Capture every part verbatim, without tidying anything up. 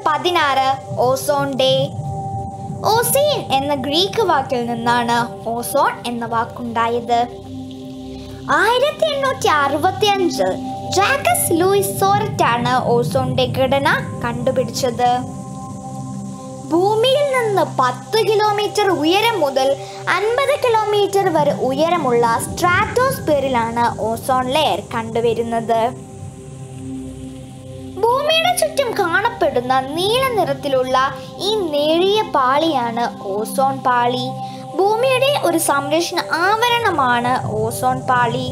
പതിനാറ് ozone day. ഓസീൻ എന്ന Greek വാക്കിൽ നിന്നാണ് ഓസോൺ എന്ന വാക്കുണ്ടായത്. ആയിരത്തി എണ്ണൂറ്റി അറുപത്തി അഞ്ചിൽ ജാക്കസ് ലൂയിസ് സോററ്റാണ് ഓസോണിന്റെ ഘടന കണ്ടുപിടിച്ചത്. ഭൂമിയിൽ നിന്ന് പത്ത് കിലോമീറ്റർ ഉയരം മുതൽ അൻപത് കിലോമീറ്റർ വരെ ഉയരമുള്ള സ്ട്രാറ്റോസ്ഫിയറിലാണ് ഓസോൺ ലെയർ കണ്ടുവരുന്നത്. ഭൂമിയുടെ ചുറ്റും കാണപ്പെടുന്ന നീല നിറത്തിലുള്ള ഈ നേരിയ പാളിയാണ് ഓസോൺ പാളി. ഭൂമിയുടെ ഒരു സംരക്ഷണ ആവരണമാണ് ഓസോൺ പാളി.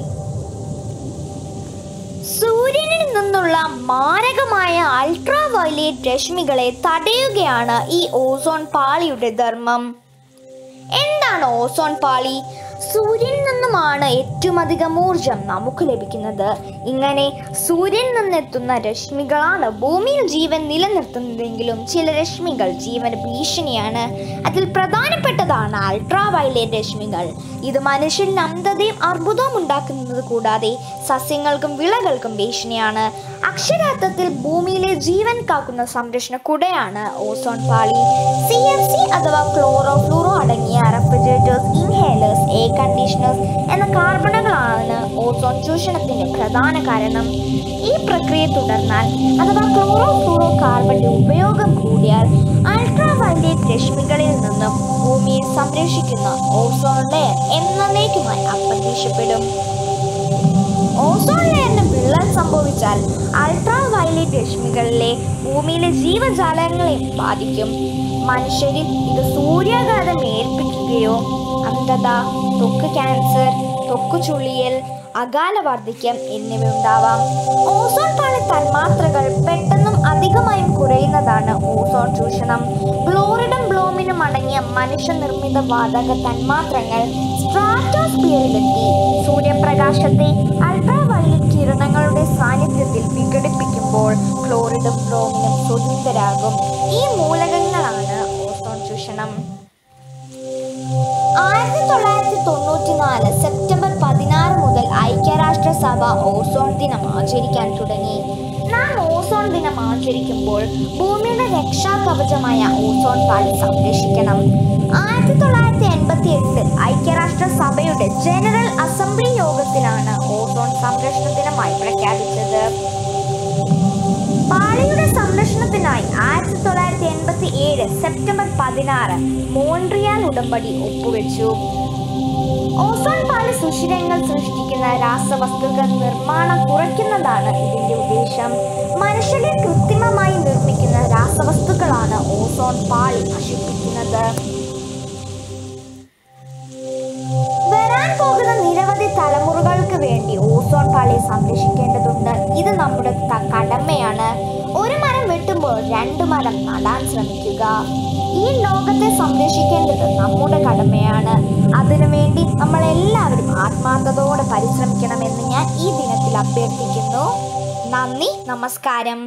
സൂര്യനിൽ നിന്നുള്ള മാരകമായ അൾട്രാ വയലറ്റ് രശ്മികളെ തടയുകയാണ് ഈ ഓസോൺ പാളിയുടെ ധർമ്മം. എന്താണ് ഓസോൺ പാളി? സൂര്യനിൽ നിന്നുമാണ് ഏറ്റവും അധികം ഊർജം നമുക്ക് ലഭിക്കുന്നത്. ഇങ്ങനെ സൂര്യനിൽ നിന്നെത്തുന്ന രശ്മികളാണ് ഭൂമിയിൽ ജീവൻ നിലനിർത്തുന്നതെങ്കിലും ചില രശ്മികൾ ജീവന് ഭീഷണിയാണ്. അതിൽ പ്രധാനപ്പെട്ടതാണ് അൾട്രാ വയലറ്റ് രശ്മികൾ. ഇത് മനുഷ്യന് അന്ധതയും അർബുദവും ഉണ്ടാക്കുന്നത് കൂടാതെ സസ്യങ്ങൾക്കും വിളകൾക്കും ഭീഷണിയാണ്. അക്ഷരാർത്ഥത്തിൽ ഭൂമിയിലെ ജീവൻ കാക്കുന്ന സംരക്ഷണ കുടയാണ് ഓസോൺ പാളി. സി എഫ് സി അഥവാ ക്ലോറോ ഫ്ലൂറോ അടങ്ങിയ റെഫ്രിജറേറ്റേഴ്സ്, ഇൻഹേലേഴ്സ്, എയർ കണ്ടീഷണേഴ്സ് എന്ന കാർബണുകളാണ് ഓസോൺ ചൂഷണത്തിന്റെ പ്രധാന കാരണം. ഈ പ്രക്രിയ തുടർന്നാൽ അഥവാ ക്ലോറോ ഫ്ലൂറോ കാർബണിന്റെ ഉപയോഗം കൂടിയാൽ അൾട്രാ വയലറ്റ് രശ്മികളിൽ നിന്നും ഭൂമിയെ സംരക്ഷിക്കുന്ന ഓസോൺ ലെയർ എന്നേക്കുമായി അപ്രത്യക്ഷപ്പെടും. ഓസോൺ ലെയറിന് വിള്ളൽ സംഭവിച്ചാൽ അൾട്രാ വയലറ്റ് രശ്മികളിലെ ഭൂമിയിലെ ജീവജാലങ്ങളെ ബാധിക്കും. മനുഷ്യരിൽ ഇത് സൂര്യാഘാതം ഏൽപ്പിക്കുകയോ അന്ധത, ത്വക്ക് ക്യാൻസർ, ത്വക്ക് ചുളിയൽ, അകാല വാർദ്ധക്യം എന്നിവ ഉണ്ടാവാം. ഓസോൺ പാളി തന്മാത്രകൾ പെട്ടെന്നും അധികമായും കുറയുന്നതാണ് ഓസോൺ ചൂഷണം. ക്ലോറിനും ബ്രോമിനും അടങ്ങിയ മനുഷ്യനിർമ്മിത വാതക തന്മാത്രകൾ സ്ട്രാറ്റോസ്ഫിയറിലെത്തി സൂര്യപ്രകാശത്തെ അൾട്രാ വയലറ്റ് കിരണങ്ങളുടെ സാന്നിധ്യത്തിൽ വിഘടിപ്പിക്കുമ്പോൾ ക്ലോറിനും ബ്രോമിനും സ്വതന്ത്രരാകും. ഈ മൂലകങ്ങളാണ് ഓസോൺ ചൂഷണം. ആയിരത്തി തൊള്ളായിരത്തി തൊണ്ണൂറ്റി നാല് സെപ്റ്റംബർ പതിനാറ് മുതൽ ഐക്യരാഷ്ട്രസഭ ഓസോൺ ദിനം ആചരിക്കാൻ തുടങ്ങി. നാം ഓസോൺ ദിനം ആചരിക്കുമ്പോൾ ഭൂമിയുടെ രക്ഷാ കവചമായ ഓസോൺ പാളി സംരക്ഷിക്കണം. ആയിരത്തി തൊള്ളായിരത്തി എൺപത്തി എട്ടിൽ ഐക്യരാഷ്ട്രസഭയുടെ ജനറൽ അസംബ്ലി യോഗത്തിലാണ് ഓസോൺ സംരക്ഷണ ദിനമായി പ്രഖ്യാപിച്ചത്. പാളിയുടെ സംരക്ഷണത്തിനായി ആയിരത്തി തൊള്ളായിരത്തി എൺപത്തി ഏഴ് സെപ്റ്റംബർ പതിനാറ് മോൺട്രിയാൽ ഉടമ്പടി ഒപ്പുവെച്ചു. ഓസോൺ പാളി സുഷിരങ്ങൾ സൃഷ്ടിക്കുന്ന രാസവസ്തുക്കൾ നിർമ്മാണം കുറയ്ക്കുന്നതാണ് ഇതിന്റെ ഉദ്ദേശം. മനുഷ്യരെ കൃത്രിമമായി നിർമ്മിക്കുന്ന രാസവസ്തുക്കളാണ് ഓസോൺ പാളി നശിപ്പിക്കുന്നത്. വരാൻ പോകുന്ന നിരവധി തലമുറകൾക്ക് വേണ്ടി ഓസോൺ പാളിയെ സംരക്ഷിക്കേണ്ടതുണ്ട്. ഇത് നമ്മുടെ കടമയാണ്. ഒരു മരം വെട്ടുമ്പോൾ രണ്ട് മരം നടാൻ ശ്രമിക്കുക. ഈ ലോകത്തെ സംരക്ഷിക്കേണ്ടത് നമ്മുടെ കടമയാണ്. അതിനുവേണ്ടി നമ്മൾ എല്ലാവരും ആത്മാർത്ഥതയോടെ പരിശ്രമിക്കണമെന്ന് ഞാൻ ഈ ദിനത്തിൽ അഭ്യർത്ഥിക്കുന്നു. നന്ദി, നമസ്കാരം.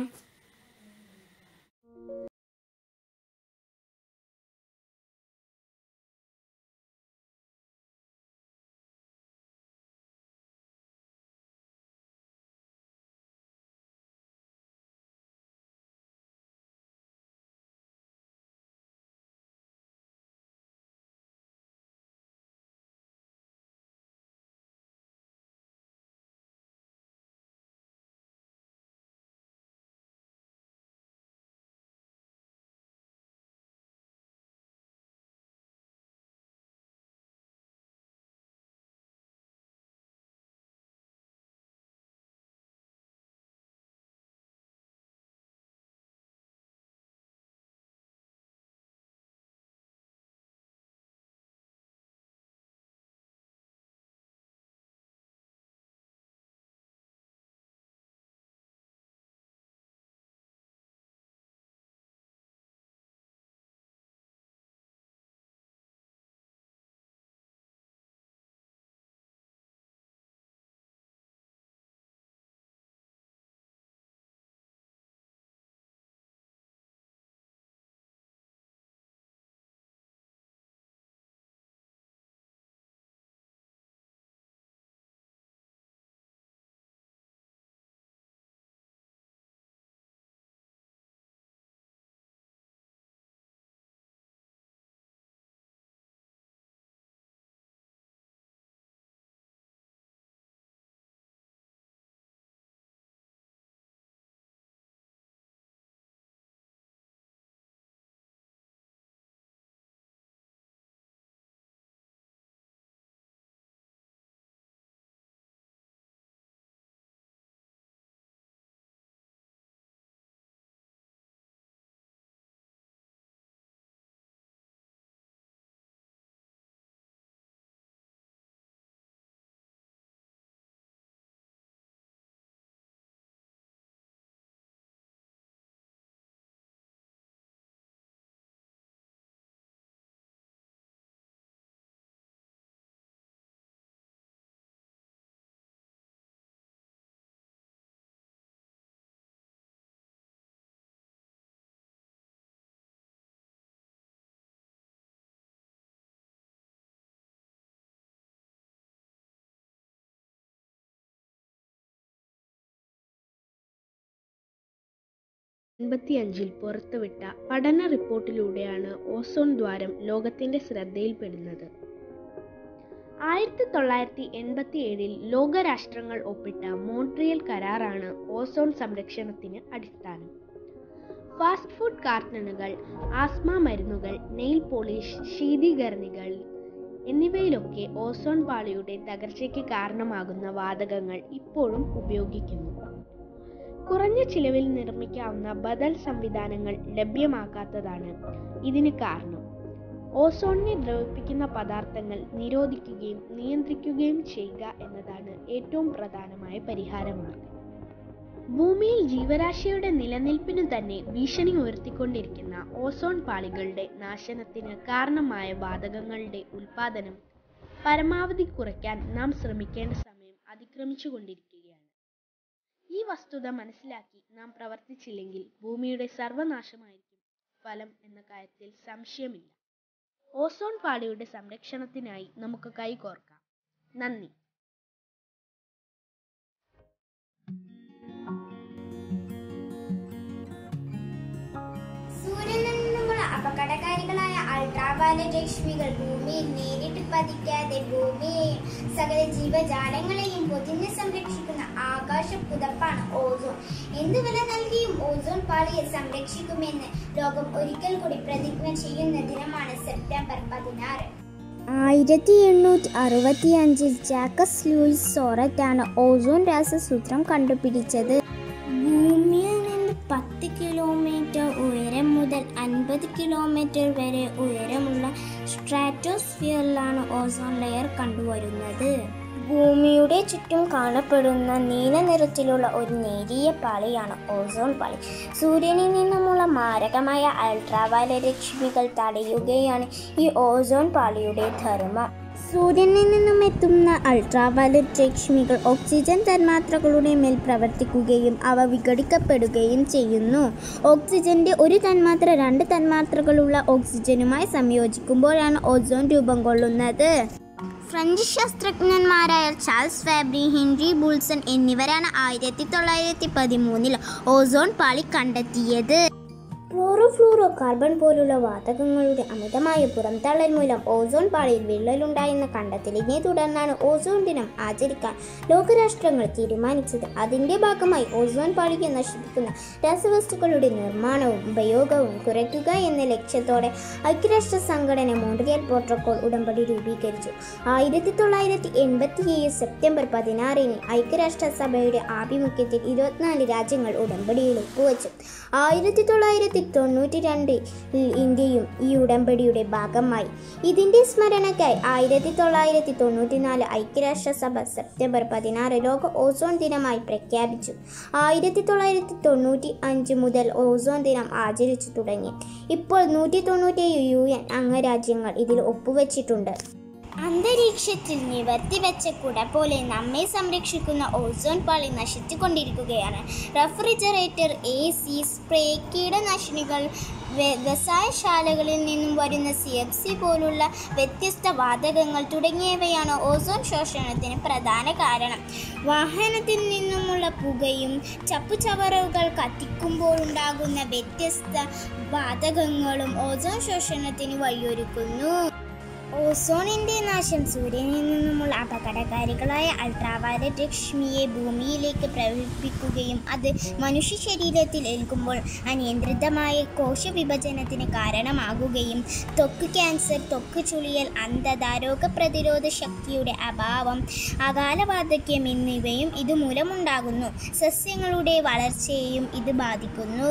എൺപത്തിയഞ്ചിൽ പുറത്തുവിട്ട പഠന റിപ്പോർട്ടിലൂടെയാണ് ഓസോൺ ദ്വാരം ലോകത്തിന്റെ ശ്രദ്ധയിൽപ്പെടുന്നത്. ആയിരത്തി തൊള്ളായിരത്തി എൺപത്തി ഏഴിൽ ലോകരാഷ്ട്രങ്ങൾ ഒപ്പിട്ട മോൺട്രിയൽ കരാറാണ് ഓസോൺ സംരക്ഷണത്തിന് അടിസ്ഥാനം. ഫാസ്റ്റ് ഫുഡ് കാർട്ടണുകൾ, ആസ്മ മരുന്നുകൾ, നെയിൽ പോളിഷ്, ശീതീകരണികൾ എന്നിവയിലൊക്കെ ഓസോൺ പാളിയുടെ തകർച്ചയ്ക്ക് കാരണമാകുന്ന വാതകങ്ങൾ ഇപ്പോഴും ഉപയോഗിക്കുന്നു. കുറഞ്ഞ ചിലവിൽ നിർമ്മിക്കാവുന്ന ബദൽ സംവിധാനങ്ങൾ ലഭ്യമാക്കാത്തതാണ് ഇതിന് കാരണം. ഓസോണിനെ ദ്രവിപ്പിക്കുന്ന പദാർത്ഥങ്ങൾ നിരോധിക്കുകയും നിയന്ത്രിക്കുകയും ചെയ്യുക എന്നതാണ് ഏറ്റവും പ്രധാനമായ പരിഹാരമാർഗം. ഭൂമിയിൽ ജീവരാശിയുടെ നിലനിൽപ്പിനു തന്നെ ഭീഷണി ഉയർത്തിക്കൊണ്ടിരിക്കുന്ന ഓസോൺ പാളികളുടെ നാശനത്തിന് കാരണമായ വാതകങ്ങളുടെ ഉൽപ്പാദനം പരമാവധി കുറയ്ക്കാൻ നാം ശ്രമിക്കേണ്ട സമയം അതിക്രമിച്ചുകൊണ്ടിരിക്കുകയാണ്. ഈ വസ്തുത മനസ്സിലാക്കി നാം പ്രവർത്തിച്ചില്ലെങ്കിൽ ഭൂമിയുടെ സർവനാശമായിരിക്കും ഫലം എന്ന കാര്യത്തിൽ സംശയമില്ല. ഓസോൺ പാളിയുടെ സംരക്ഷണത്തിനായി നമുക്ക് കൈകോർക്കാം. നന്ദി. സൂര്യനിൽ നിന്നുള്ള അപകടകാരികളായ അൾട്രാവയലറ്റ് രശ്മികൾ ഭൂമിയിൽ നേരിട്ട് പതിക്കാതെ ഭൂമിയെയും സകല ജീവജാലങ്ങളെയും പൊതിഞ്ഞ് സംരക്ഷിക്കുന്ന ആകാശ പുതപ്പാണ് ഓസോൺ. എന്ത് വില നൽകിയും ഓസോൺ പാളിയെ സംരക്ഷിക്കുമെന്ന് ലോകം ഒരിക്കൽ കൂടി പ്രതിജ്ഞ ചെയ്യുന്ന ദിനമാണ് സെപ്റ്റംബർ പതിനാറ്. ആയിരത്തി എണ്ണൂറ്റി അറുപത്തി അഞ്ചിൽ ജാക്കസ് ലൂയിസ് സോററ്റാണ് ഓസോൺ രാസസൂത്രം കണ്ടുപിടിച്ചത്. ഭൂമിയിൽ നിന്ന് പത്ത് കിലോമീറ്റർ ഉയരം മുതൽ അൻപത് കിലോമീറ്റർ വരെ ഉയരമുള്ള സ്ട്രാറ്റോസ്ഫിയറിലാണ് ഓസോൺ ലെയർ കണ്ടുവരുന്നത്. ഭൂമിയുടെ ചുറ്റും കാണപ്പെടുന്ന നീല നിറത്തിലുള്ള ഒരു നേരിയ പാളിയാണ് ഓസോൺ പാളി. സൂര്യനിൽ നിന്നുമുള്ള മാരകമായ അൾട്രാവയലറ്റ് രശ്മികൾ തടയുകയാണ് ഈ ഓസോൺ പാളിയുടെ ധർമ്മം. സൂര്യനിൽ നിന്നും എത്തുന്ന അൾട്രാവയലറ്റ് രശ്മികൾ ഓക്സിജൻ തന്മാത്രകളുടെ മേൽ പ്രവർത്തിക്കുകയും അവ വിഘടിക്കപ്പെടുകയും ചെയ്യുന്നു. ഓക്സിജന്റെ ഒരു തന്മാത്ര രണ്ട് തന്മാത്രകളുള്ള ഓക്സിജനുമായി സംയോജിക്കുമ്പോഴാണ് ഓസോൺ രൂപം കൊള്ളുന്നത്. ഫ്രഞ്ച് ശാസ്ത്രജ്ഞന്മാരായ ചാൾസ് ഫാബ്രി, ഹെൻറി ബുൾസൺ എന്നിവരാണ് ആയിരത്തി തൊള്ളായിരത്തി പതിമൂന്നിൽ ഓസോൺ പാളി കണ്ടെത്തിയത്. ക്ലോറോ ഫ്ലൂറോ കാർബൺ പോലുള്ള വാതകങ്ങളുടെ അമിതമായ പുറംതള്ളൽ മൂലം ഓസോൺ പാളിയിൽ വിള്ളലുണ്ടായെന്ന കണ്ടെത്തലിനെ തുടർന്നാണ് ഓസോൺ ദിനം ആചരിക്കാൻ ലോകരാഷ്ട്രങ്ങൾ തീരുമാനിച്ചത്. അതിൻ്റെ ഭാഗമായി ഓസോൺ പാളിയെ നശിപ്പിക്കുന്ന രാസവസ്തുക്കളുടെ നിർമ്മാണവും ഉപയോഗവും കുറയ്ക്കുക എന്ന ലക്ഷ്യത്തോടെ ഐക്യരാഷ്ട്ര സംഘടന മോൺട്രിയൽ പ്രോട്ടോക്കോൾ ഉടമ്പടി രൂപീകരിച്ചു. ആയിരത്തി തൊള്ളായിരത്തി എൺപത്തി ഏഴ് സെപ്റ്റംബർ പതിനാറിന് ഐക്യരാഷ്ട്ര സഭയുടെ ആഭിമുഖ്യത്തിൽ ഇരുപത്തിനാല് രാജ്യങ്ങൾ ഉടമ്പടിയിൽ ഒപ്പുവെച്ചു. ആയിരത്തി തൊള്ളായിരത്തി തൊണ്ണൂറ്റി രണ്ടിൽ ഇന്ത്യയും ഈ ഉടമ്പടിയുടെ ഭാഗമായി. ഇതിൻ്റെ സ്മരണയ്ക്കായി ആയിരത്തി തൊള്ളായിരത്തി തൊണ്ണൂറ്റി നാല് ഐക്യരാഷ്ട്രസഭ സെപ്റ്റംബർ പതിനാറ് ലോക ഓസോൺ ദിനമായി പ്രഖ്യാപിച്ചു. ആയിരത്തി തൊള്ളായിരത്തി തൊണ്ണൂറ്റി അഞ്ച് മുതൽ ഓസോൺ ദിനം ആചരിച്ചു തുടങ്ങി. ഇപ്പോൾ നൂറ്റി തൊണ്ണൂറ്റേഴ് യു എൻ അംഗരാജ്യങ്ങൾ ഇതിൽ ഒപ്പുവെച്ചിട്ടുണ്ട്. അന്തരീക്ഷത്തിൽ നിവർത്തിവെച്ച കുട പോലെ നമ്മെ സംരക്ഷിക്കുന്ന ഓസോൺ പാളി നശിച്ചുകൊണ്ടിരിക്കുകയാണ്. റെഫ്രിജറേറ്റർ, എ സി, സ്പ്രേ, കീടനാശിനികൾ, വ്യവസായശാലകളിൽ നിന്നും വരുന്ന സി എഫ് സി പോലുള്ള വ്യത്യസ്ത വാതകങ്ങൾ തുടങ്ങിയവയാണ് ഓസോൺ ശോഷണത്തിന് പ്രധാന കാരണം. വാഹനത്തിൽ നിന്നുമുള്ള പുകയും ചപ്പുചവറുകൾ കത്തിക്കുമ്പോഴുണ്ടാകുന്ന വ്യത്യസ്ത വാതകങ്ങളും ഓസോൺ ശോഷണത്തിന് വഴിയൊരുക്കുന്നു. ഓസോണിൻ്റെ നാശം സൂര്യനിൽ നിന്നുമുള്ള അപകടകാരികളായ അൾട്രാവയലറ്റ് രശ്മിയെ ഭൂമിയിലേക്ക് പ്രവഹിപ്പിക്കുകയും അത് മനുഷ്യ ശരീരത്തിൽ ഏൽക്കുമ്പോൾ അനിയന്ത്രിതമായ കോശവിഭജനത്തിന് കാരണമാകുകയും ത്വക്ക് ക്യാൻസർ, ത്വക്ക് ചുളിയൽ, അന്ധത, രോഗപ്രതിരോധ ശക്തിയുടെ അഭാവം, അകാലവാർദ്ധക്യം എന്നിവയും ഇതുമൂലമുണ്ടാകുന്നു. സസ്യങ്ങളുടെ വളർച്ചയെയും ഇത് ബാധിക്കുന്നു.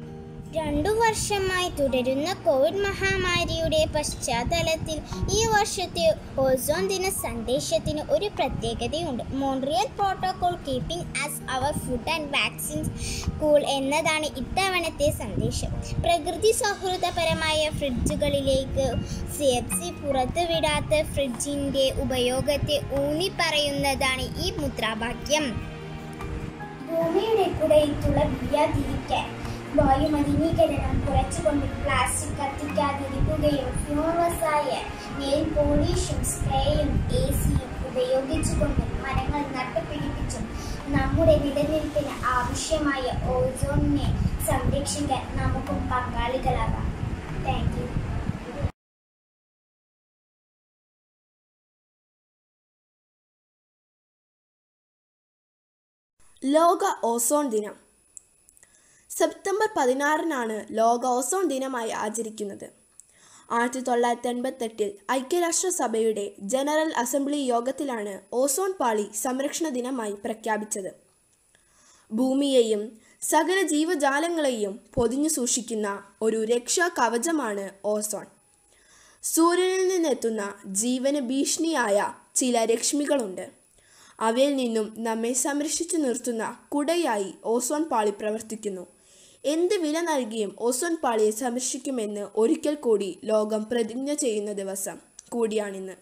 രണ്ടു വർഷമായി തുടരുന്ന കോവിഡ് മഹാമാരിയുടെ പശ്ചാത്തലത്തിൽ ഈ വർഷത്തെ ഓസോൺ ദിന സന്ദേശത്തിന് ഒരു പ്രത്യേകതയുണ്ട്. Montreal protocol keeping us our food and vaccines cool എന്നതാണ് ഇത്തവണത്തെ സന്ദേശം. പ്രകൃതി സൗഹൃദപരമായ ഫ്രിഡ്ജുകളിലേക്ക് സി എഫ് സി പുറത്തുവിടാത്ത ഫ്രിഡ്ജിൻ്റെ ഉപയോഗത്തെ ഊന്നിപ്പറയുന്നതാണ് ഈ മുദ്രാവാക്യം. ഭൂമിയുടെ കുടയിൽ തുളവിയാതിരിക്കാൻ വായുമലിനീകരണം കുറച്ചുകൊണ്ട് പ്ലാസ്റ്റിക് കത്തിക്കാതിരിക്കുകയും ഫ്യൂമസായ നെയിൽ പോളിഷും സ്പ്രേയും എ സിയും ഉപയോഗിച്ചുകൊണ്ട് മരങ്ങൾ നട്ടുപിടിപ്പിച്ചും നമ്മുടെ നിലനിൽപ്പിന് ആവശ്യമായ ഓസോണിനെ സംരക്ഷിക്കാൻ നമുക്കും പങ്കാളികളാകാം. Thank you. ലോക ഓസോൺ ദിനം. സെപ്റ്റംബർ പതിനാറിനാണ് ലോക ഓസോൺ ദിനമായി ആചരിക്കുന്നത്. ആയിരത്തി തൊള്ളായിരത്തി എൺപത്തെട്ടിൽ ഐക്യരാഷ്ട്രസഭയുടെ ജനറൽ അസംബ്ലി യോഗത്തിലാണ് ഓസോൺ പാളി സംരക്ഷണ ദിനമായി പ്രഖ്യാപിച്ചത്. ഭൂമിയെയും സകല ജീവജാലങ്ങളെയും പൊതിഞ്ഞു സൂക്ഷിക്കുന്ന ഒരു രക്ഷാ കവചമാണ് ഓസോൺ. സൂര്യനിൽ നിന്നെത്തുന്ന ജീവന് ഭീഷണിയായ ചില രശ്മികളുണ്ട്. അവയിൽ നിന്നും നമ്മെ സംരക്ഷിച്ചു നിർത്തുന്ന കുടയായി ഓസോൺ പാളി പ്രവർത്തിക്കുന്നു. എന്ത് വില നൽകിയും ഓസോൺ പാളിയെ സംരക്ഷിക്കുമെന്ന് ഒരിക്കൽ കൂടി ലോകം പ്രതിജ്ഞ ചെയ്യുന്ന ദിവസം കൂടിയാണിന്ന്.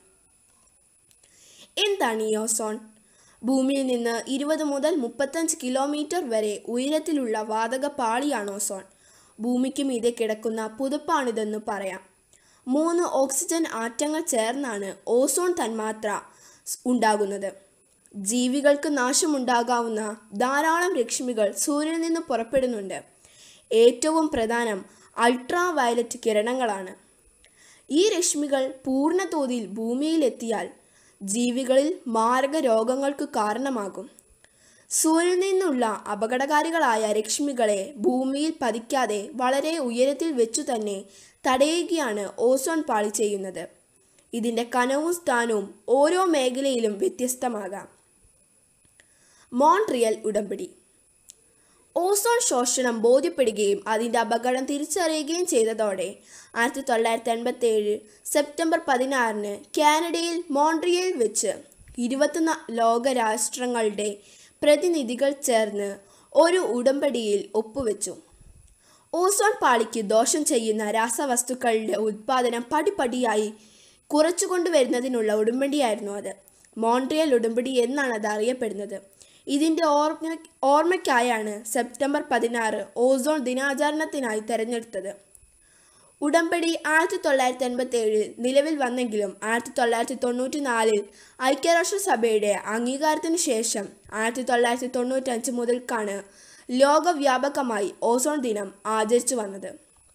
എന്താണ് ഈ ഓസോൺ? ഭൂമിയിൽ നിന്ന് ഇരുപത് മുതൽ മുപ്പത്തഞ്ച് കിലോമീറ്റർ വരെ ഉയരത്തിലുള്ള വാതക പാളിയാണ് ഓസോൺ. ഭൂമിക്ക് മീതെ കിടക്കുന്ന പുതപ്പാണിതെന്ന് പറയാം. മൂന്ന് ഓക്സിജൻ ആറ്റങ്ങൾ ചേർന്നാണ് ഓസോൺ തന്മാത്ര ഉണ്ടാകുന്നത്. ജീവികൾക്ക് നാശമുണ്ടാകാവുന്ന ധാരാളം രശ്മികൾ സൂര്യനിൽ നിന്ന് പുറപ്പെടുന്നുണ്ട്. ഏറ്റവും പ്രധാനം അൾട്രാ വയലറ്റ് കിരണങ്ങളാണ്. ഈ രശ്മികൾ പൂർണ്ണതോതിൽ ഭൂമിയിലെത്തിയാൽ ജീവികളിൽ മാരക രോഗങ്ങൾക്ക് കാരണമാകും. സൂര്യനിൽ നിന്നുള്ള അപകടകാരികളായ രശ്മികളെ ഭൂമിയിൽ പതിക്കാതെ വളരെ ഉയരത്തിൽ വെച്ചു തന്നെ തടയുകയാണ് ഓസോൺ പാളി ചെയ്യുന്നത്. ഇതിൻ്റെ കനവും സ്ഥാനവും ഓരോ മേഖലയിലും വ്യത്യസ്തമാകാം. മോൺട്രിയൽ ഉടമ്പടി. ഓസോൺ ശോഷണം ബോധ്യപ്പെടുകയും അതിൻ്റെ അപകടം തിരിച്ചറിയുകയും ചെയ്തതോടെ ആയിരത്തി തൊള്ളായിരത്തി എൺപത്തി ഏഴ് സെപ്റ്റംബർ പതിനാറിന് കാനഡയിൽ മോൺട്രിയലിൽ വെച്ച് ഇരുപത്തൊന്ന് ലോകരാഷ്ട്രങ്ങളുടെ പ്രതിനിധികൾ ചേർന്ന് ഒരു ഉടമ്പടിയിൽ ഒപ്പുവെച്ചു. ഓസോൺ പാളിക്ക് ദോഷം ചെയ്യുന്ന രാസവസ്തുക്കളുടെ ഉൽപ്പാദനം പടിപടിയായി കുറച്ചുകൊണ്ടുവരുന്നതിനുള്ള ഉടമ്പടിയായിരുന്നു അത്. മോൺട്രിയൽ ഉടമ്പടി എന്നാണ് അത് അറിയപ്പെടുന്നത്. ഇതിൻ്റെ ഓർമ്മ ഓർമ്മയ്ക്കായാണ് സെപ്റ്റംബർ പതിനാറ് ഓസോൺ ദിനാചരണത്തിനായി തിരഞ്ഞെടുത്തത്. ഉടമ്പടി ആയിരത്തി തൊള്ളായിരത്തി എൺപത്തി ഏഴിൽ നിലവിൽ വന്നെങ്കിലും ആയിരത്തി തൊള്ളായിരത്തി തൊണ്ണൂറ്റി നാലിൽ ഐക്യരാഷ്ട്രസഭയുടെ അംഗീകാരത്തിന് ശേഷം ആയിരത്തി തൊള്ളായിരത്തി തൊണ്ണൂറ്റഞ്ച് മുതൽക്കാണ് ലോകവ്യാപകമായി ഓസോൺ ദിനം ആചരിച്ചു വന്നത്.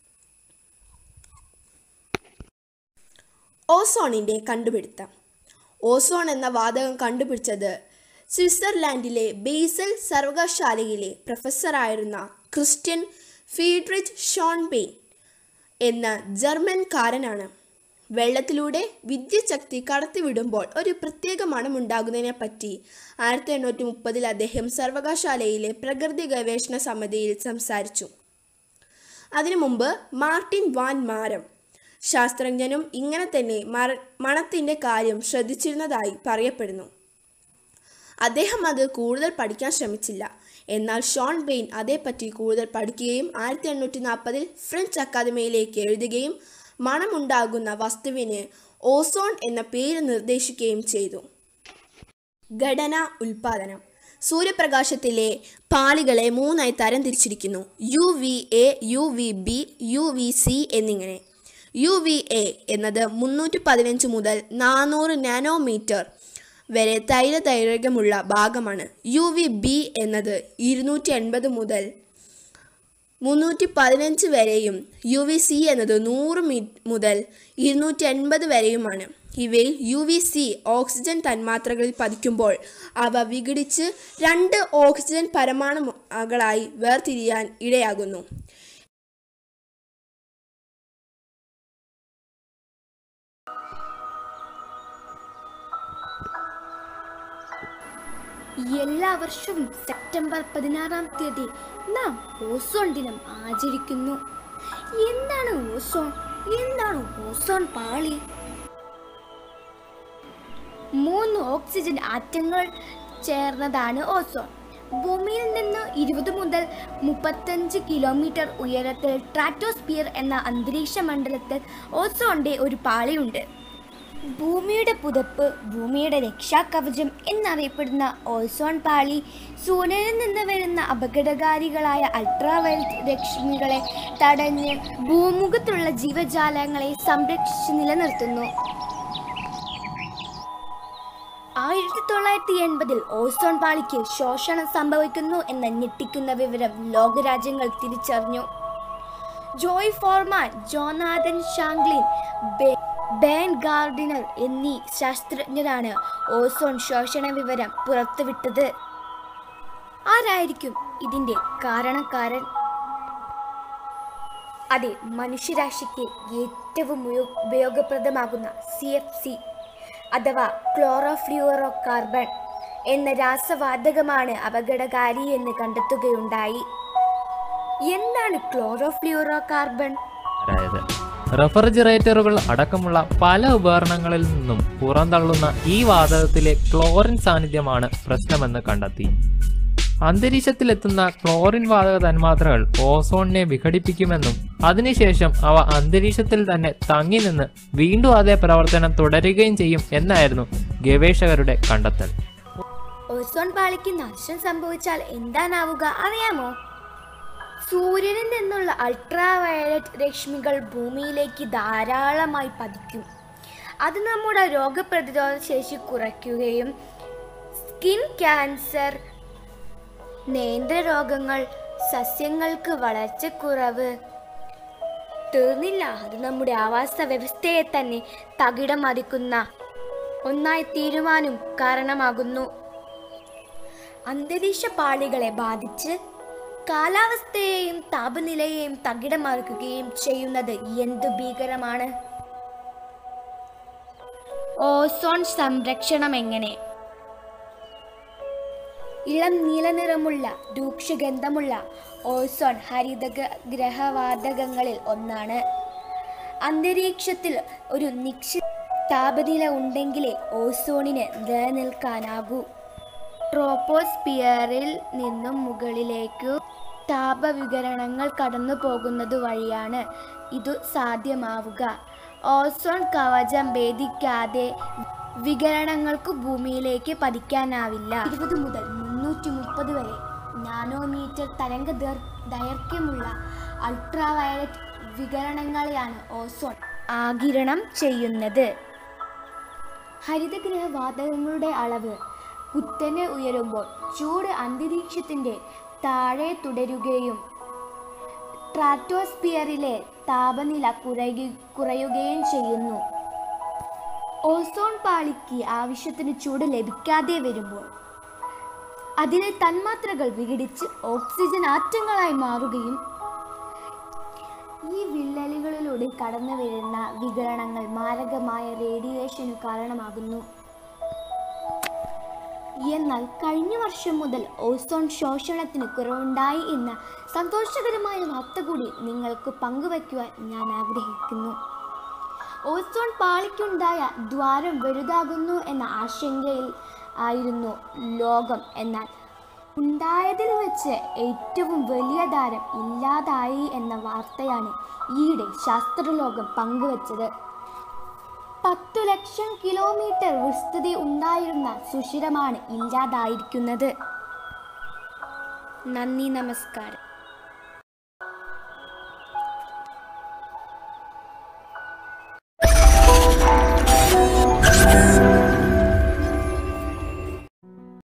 ഓസോണിൻ്റെ കണ്ടുപിടുത്തം. ഓസോൺ എന്ന വാതകം കണ്ടുപിടിച്ചത് സ്വിറ്റ്സർലാൻഡിലെ ബേസൽ സർവകലാശാലയിലെ പ്രൊഫസറായിരുന്ന ക്രിസ്റ്റ്യൻ ഫീഡ്രിച്ച് ഷോൺബെയ്ൻ എന്ന ജർമ്മൻകാരനാണ്. വെള്ളത്തിലൂടെ വിദ്യുച്ഛക്തി കടത്തിവിടുമ്പോൾ ഒരു പ്രത്യേക മണമുണ്ടാകുന്നതിനെ പറ്റി ആയിരത്തി എണ്ണൂറ്റി മുപ്പതിൽ അദ്ദേഹം സർവകലാശാലയിലെ പ്രകൃതി ഗവേഷണ സമിതിയിൽ സംസാരിച്ചു. അതിനു മുമ്പ് മാർട്ടിൻ വാൻ മാരം ശാസ്ത്രജ്ഞനും ഇങ്ങനെ തന്നെ മര മണത്തിൻ്റെ കാര്യം ശ്രദ്ധിച്ചിരുന്നതായി പറയപ്പെടുന്നു. അദ്ദേഹം അത് കൂടുതൽ പഠിക്കാൻ ശ്രമിച്ചില്ല. എന്നാൽ ഷോൺബെയ്ൻ അതേപ്പറ്റി കൂടുതൽ പഠിക്കുകയും ആയിരത്തി എണ്ണൂറ്റി നാൽപ്പതിൽ ഫ്രഞ്ച് അക്കാദമിയിലേക്ക് എഴുതുകയും മണമുണ്ടാകുന്ന വസ്തുവിന് ഓസോൺ എന്ന പേര് നിർദ്ദേശിക്കുകയും ചെയ്തു. ഘടന, ഉൽപാദനം. സൂര്യപ്രകാശത്തിലെ പാളികളെ മൂന്നായി തരം തിരിച്ചിരിക്കുന്നു: U V A, U V B, U V C എന്നിങ്ങനെ. യു വി എ എന്നത് മുന്നൂറ്റി പതിനഞ്ച് മുതൽ നാനൂറ് നാനോമീറ്റർ വരെ തൈല ദൈർഘ്യമുള്ള ഭാഗമാണ്. യു വി ബി എന്നത് ഇരുന്നൂറ്റി എൺപത് മുതൽ മുന്നൂറ്റി പതിനഞ്ച് വരെയും യു വി സി എന്നത് നൂറ് മീ മുതൽ ഇരുന്നൂറ്റി എൺപത് വരെയുമാണ്. ഇവയിൽ യു വി സി ഓക്സിജൻ തന്മാത്രകളിൽ പതിക്കുമ്പോൾ അവ വിഘടിച്ച് രണ്ട് ഓക്സിജൻ പരമാണുകളായി വേർതിരിയാൻ ഇടയാകുന്നു. എല്ലാ വർഷവും സെപ്റ്റംബർ പതിനാറാം തീയതി നാം ഓസോൺ ദിനം ആചരിക്കുന്നു. എന്താണ് ഓസോൺ? എന്താണ് ഓസോൺ പാളി? മൂന്ന് ഓക്സിജൻ ആറ്റങ്ങൾ ചേർന്നതാണ് ഓസോൺ. ഭൂമിയിൽ നിന്ന് ഇരുപത് മുതൽ മുപ്പത്തഞ്ച് കിലോമീറ്റർ ഉയരത്തിൽ സ്ട്രാറ്റോസ്ഫിയർ എന്ന അന്തരീക്ഷ മണ്ഡലത്തിൽ ഓസോണിന്റെ ഒരു പാളിയുണ്ട്. ഭൂമിയുടെ പുതപ്പ്, ഭൂമിയുടെ രക്ഷാകവചം എന്നറിയപ്പെടുന്ന ഓസോൺ പാളി സൂര്യനിൽ നിന്ന് വരുന്ന അപകടകാരികളായ അൾട്രാവയലറ്റ് രശ്മികളെ തടഞ്ഞ് ഭൂമുഖത്തുള്ള ജീവജാലങ്ങളെ സംരക്ഷിച്ച് നിലനിർത്തുന്നു. ആയിരത്തി തൊള്ളായിരത്തി എൺപതിൽ ഓസോൺ പാളിക്ക് ശോഷണം സംഭവിക്കുന്നു എന്ന ഞെട്ടിക്കുന്ന വിവരം ലോകരാജ്യങ്ങൾ തിരിച്ചറിഞ്ഞു. Joe Farman, Jonathan Shanklin, Ben Gardiner എന്നീ ശാസ്ത്രജ്ഞരാണ് ഓസോൺ ശോഷണ വിവരം പുറത്തുവിട്ടത്. ആരായിരിക്കും ഇതിന്റെ കാരണക്കാരൻ? അതെ, മനുഷ്യരാശിക്ക് ഏറ്റവും ഉപയോഗപ്രദമാകുന്ന സി എഫ് സി അഥവാ ക്ലോറോഫ്ലൂറോ കാർബൺ എന്ന രാസവാതകമാണ് അപകടകാരി എന്ന് കണ്ടെത്തുകയുണ്ടായി. എന്താണ് ക്ലോറോഫ്ലൂറോ കാർബൺ? അതായത് റെഫ്രിജറേറ്ററുകൾ അടക്കമുള്ള പല ഉപകരണങ്ങളിൽ നിന്നും പുറന്തള്ളുന്ന ഈ വാതകത്തിലെ ക്ലോറിൻ സാന്നിധ്യമാണ് പ്രശ്നമെന്ന് കണ്ടെത്തി. അന്തരീക്ഷത്തിലെത്തുന്ന ക്ലോറിൻ വാതക തന്മാത്രകൾ ഓസോണിനെ വിഘടിപ്പിക്കുമെന്നും അതിനുശേഷം അവ അന്തരീക്ഷത്തിൽ തന്നെ തങ്ങി നിന്ന് വീണ്ടും അതേ പ്രവർത്തനം തുടരുകയും ചെയ്യും എന്നായിരുന്നു ഗവേഷകരുടെ കണ്ടെത്തൽ. ഓസോൺ പാളിക്ക് നാശം സംഭവിച്ചാൽ എന്താണാവുക അറിയാമോ? സൂര്യനിൽ നിന്നുള്ള അൾട്രാ വയലറ്റ് രശ്മികൾ ഭൂമിയിലേക്ക് ധാരാളമായി പതിക്കും. അത് നമ്മുടെ രോഗപ്രതിരോധ ശേഷി കുറയ്ക്കുകയും സ്കിൻ ക്യാൻസർ, നേത്രരോഗങ്ങൾ, സസ്യങ്ങൾക്ക് വളർച്ചക്കുറവ്, തീർന്നില്ല, അത് നമ്മുടെ ആവാസ വ്യവസ്ഥയെ തന്നെ തകിടം മറിക്കുന്ന ഒന്നായി തീരുമാനം കാരണമാകുന്നു. അന്തരീക്ഷ പാളികളെ ബാധിച്ച് കാലാവസ്ഥയെയും താപനിലയെയും തകിടം മറിക്കുകയും ചെയ്യുന്നത് എന്തു ഭീകരമാണ്! ഓസോൺ സംരക്ഷണം എങ്ങനെ? ഇളം നീലനിറമുള്ള രൂക്ഷഗന്ധമുള്ള ഓസോൺ ഹരിതഗ്രഹവാതകങ്ങളിൽ ഒന്നാണ്. അന്തരീക്ഷത്തിൽ ഒരു നിശ്ചിത താപനില ഉണ്ടെങ്കിലേ ഓസോണിന് നിലനിൽക്കാനാകൂ. ട്രോപ്പോസ്ഫിയറിൽ നിന്നും മുകളിലേക്കു താപവികിരണങ്ങൾ കടന്നു പോകുന്നത് വഴിയാണ് ഇതു സാധ്യമാവുക. ഓസോൺ കവചം ഭേദിക്കാതെ വികിരണങ്ങൾക്ക് ഭൂമിയിലേക്ക് പതിക്കാനാവില്ല. ഇരുപത് മുതൽ മുന്നൂറ്റി മുപ്പത് വരെ നാനോമീറ്റർ തരംഗ ദൈർഘ്യമുള്ള അൾട്രാ വയലറ്റ് വികിരണങ്ങളെയാണ് ഓസോൺ ആഗിരണം ചെയ്യുന്നത്. ഹരിതഗ്രഹവാതകങ്ങളുടെ അളവ് കുത്തനെ ഉയരുമ്പോൾ ചൂട് അന്തരീക്ഷത്തിന്റെ താഴെ തുടരുകയും സ്ട്രാറ്റോസ്ഫിയറിലെ താപനില കുറയുകയും ചെയ്യുന്നു. ഓസോൺ പാളിക്ക് ആവശ്യത്തിന് ചൂട് ലഭിക്കാതെ വരുമ്പോൾ അതിലെ തന്മാത്രകൾ വിഘടിച്ച് ഓക്സിജൻ ആറ്റങ്ങളായി മാറുകയും ഈ വിള്ളലുകളിലൂടെ കടന്നു വരുന്ന വികിരണങ്ങൾ മാരകമായ റേഡിയേഷനു കാരണമാകുന്നു. എന്നാൽ കഴിഞ്ഞ വർഷം മുതൽ ഓസോൺ ശോഷണത്തിന് കുറവുണ്ടായി എന്ന സന്തോഷകരമായ വാർത്ത കൂടി നിങ്ങൾക്ക് പങ്കുവയ്ക്കുവാൻ ഞാൻ ആഗ്രഹിക്കുന്നു. ഓസോൺ പാളിക്കുണ്ടായ ദ്വാരം വലുതാകുന്നു എന്ന ആശങ്കയിൽ ആയിരുന്നു ലോകം. എന്നാൽ ഉണ്ടായതിൽ വെച്ച് ഏറ്റവും വലിയ ദ്വാരം ഇല്ലാതായി എന്ന വാർത്തയാണ് ഈയിടെ ശാസ്ത്രലോകം പങ്കുവച്ചത്. പത്തു ലക്ഷം കിലോമീറ്റർ വിസ്തൃതി ഉണ്ടായിരുന്ന സുഷിരമാണ് ഇല്ലാതായിരിക്കുന്നത്. നന്ദി, നമസ്കാരം.